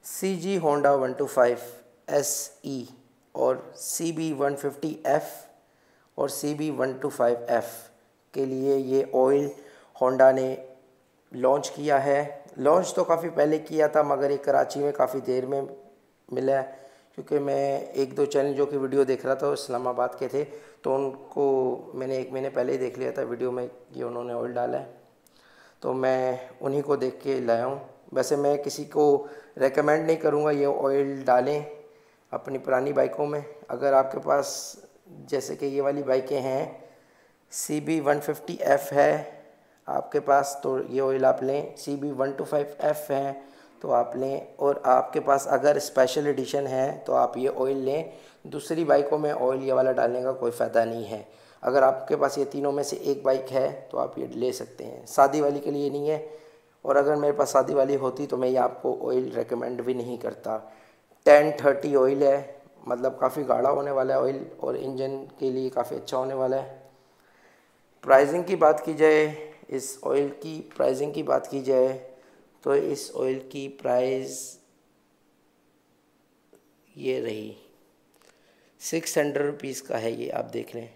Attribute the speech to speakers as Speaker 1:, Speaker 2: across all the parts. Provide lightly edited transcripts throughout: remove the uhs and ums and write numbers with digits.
Speaker 1: CG Honda 125 SE और CB 150F और CB 125F के लिए ये ऑयल होंडा ने लॉन्च किया है। लॉन्च तो काफ़ी पहले किया था, मगर ये कराची में काफ़ी देर में मिला है, क्योंकि मैं एक दो चैनल जो कि वीडियो देख रहा था वो इस्लामाबाद के थे, तो उनको मैंने 1 महीने पहले ही देख लिया था वीडियो में कि उन्होंने ऑयल डाला है, तो मैं उन्हीं को देख के लाया हूँ। वैसे मैं किसी को रेकमेंड नहीं करूँगा ये ऑयल डालें अपनी पुरानी बाइकों में। अगर आपके पास जैसे कि ये वाली बाइकें हैं, CB 150F है आपके पास, तो ये ऑयल आप लें। CB 125F है तो आप लें, और आपके पास अगर स्पेशल एडिशन है तो आप ये ऑयल लें। दूसरी बाइकों में ऑयल ये वाला डालने का कोई फ़ायदा नहीं है। अगर आपके पास ये तीनों में से एक बाइक है तो आप ये ले सकते हैं, शादी वाली के लिए नहीं है। और अगर मेरे पास शादी वाली होती तो मैं ये आपको ऑयल रेकमेंड भी नहीं करता। 1030 ऑयल है, मतलब काफ़ी गाढ़ा होने वाला है ऑयल, और इंजन के लिए काफ़ी अच्छा होने वाला है। प्राइसिंग की बात की जाए, इस ऑयल की प्राइसिंग की बात की जाए तो इस ऑयल की प्राइस ये रही 600 रुपीज़ का है। ये आप देख लें,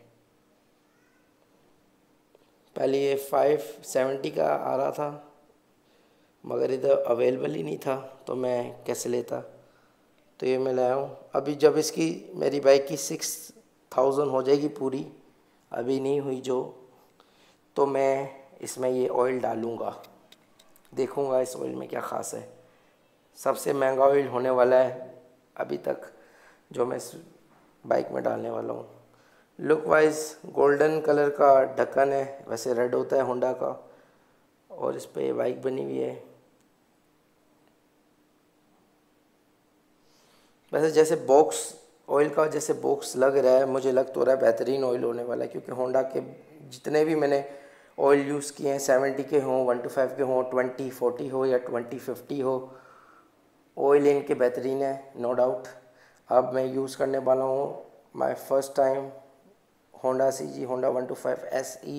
Speaker 1: पहले ये 570 का आ रहा था, मगर इधर अवेलेबल ही नहीं था तो मैं कैसे लेता, तो ये मैं लाया हूँ। अभी जब इसकी मेरी बाइक की 6000 हो जाएगी पूरी, अभी नहीं हुई जो, तो मैं इसमें ये ऑयल डालूँगा, देखूँगा इस ऑयल में क्या ख़ास है। सबसे महंगा ऑयल होने वाला है अभी तक जो मैं इस बाइक में डालने वाला हूँ। लुक वाइज गोल्डन कलर का ढक्कन है, वैसे रेड होता है होंडा का, और इस पे बाइक बनी हुई है। वैसे जैसे बॉक्स ऑयल का जैसे बॉक्स लग रहा है, मुझे लग तो रहा है बेहतरीन ऑयल होने वाला है, क्योंकि होंडा के जितने भी मैंने ऑयल यूज़ किए हैं, 70 के हों, 125 के हों, 2040 हो या 2050 हो, ऑयल इनके बेहतरीन है, नो डाउट। अब मैं यूज़ करने वाला हूँ my first time Honda CG Honda 125 SE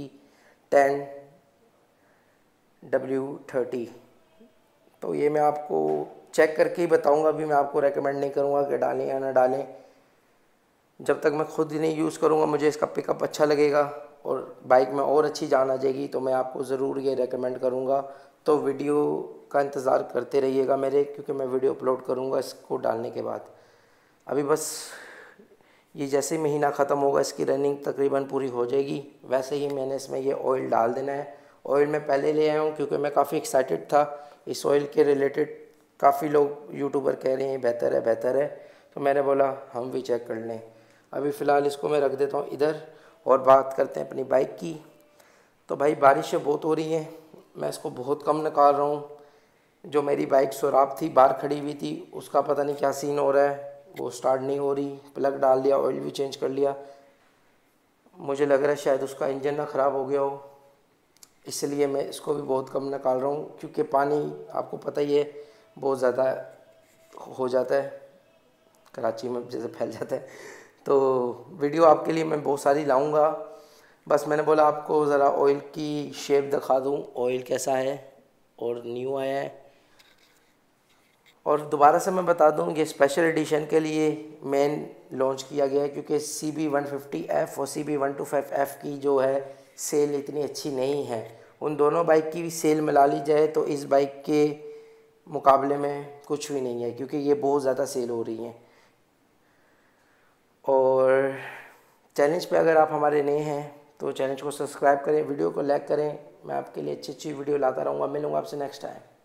Speaker 1: 10W30। तो ये मैं आपको चेक करके ही बताऊंगा, अभी मैं आपको रेकमेंड नहीं करूंगा कि डालें या ना डालें। जब तक मैं खुद ही नहीं यूज़ करूंगा, मुझे इसका पिकअप अच्छा लगेगा और बाइक में और अच्छी जान आ जाएगी, तो मैं आपको ज़रूर ये रेकमेंड करूंगा। तो वीडियो का इंतज़ार करते रहिएगा मेरे, क्योंकि मैं वीडियो अपलोड करूंगा इसको डालने के बाद। अभी बस ये जैसे महीना ख़त्म होगा, इसकी रनिंग तकरीबन पूरी हो जाएगी, वैसे ही मैंने इसमें ये ऑयल डाल देना है। ऑयल मैं पहले ले आया हूँ क्योंकि मैं काफ़ी एक्साइटेड था इस ऑयल के रिलेटेड। काफ़ी लोग यूट्यूबर कह रहे हैं बेहतर है बेहतर है, तो मैंने बोला हम भी चेक कर लें। अभी फ़िलहाल इसको मैं रख देता हूँ इधर, और बात करते हैं अपनी बाइक की। तो भाई बारिशें बहुत हो रही हैं, मैं इसको बहुत कम निकाल रहा हूँ। जो मेरी बाइक सुराब थी, बाहर खड़ी हुई थी, उसका पता नहीं क्या सीन हो रहा है, वो स्टार्ट नहीं हो रही। प्लग डाल दिया, ऑयल भी चेंज कर लिया, मुझे लग रहा है शायद उसका इंजन ना ख़राब हो गया हो, इसलिए मैं इसको भी बहुत कम निकाल रहा हूँ। क्योंकि पानी आपको पता ही है बहुत ज़्यादा हो जाता है कराची में, जैसे फैल जाता है। तो वीडियो आपके लिए मैं बहुत सारी लाऊंगा, बस मैंने बोला आपको ज़रा ऑयल की शेप दिखा दूँ, ऑयल कैसा है और न्यू आया है। और दोबारा से मैं बता दूं, ये स्पेशल एडिशन के लिए मेन लॉन्च किया गया है, क्योंकि CB 150F और CB 125F की जो है सेल इतनी अच्छी नहीं है। उन दोनों बाइक की भी सेल मिला ली जाए तो इस बाइक के मुकाबले में कुछ भी नहीं है, क्योंकि ये बहुत ज़्यादा सेल हो रही हैं। और चैलेंज पे अगर आप हमारे नए हैं तो चैनल को सब्सक्राइब करें, वीडियो को लाइक करें। मैं आपके लिए अच्छी अच्छी वीडियो लाता रहूँगा। मिलूँगा आपसे नेक्स्ट टाइम।